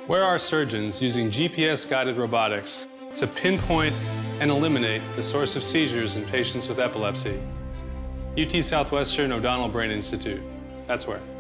Where are surgeons using GPS-guided robotics to pinpoint and eliminate the source of seizures in patients with epilepsy? UT Southwestern O'Donnell Brain Institute. That's where.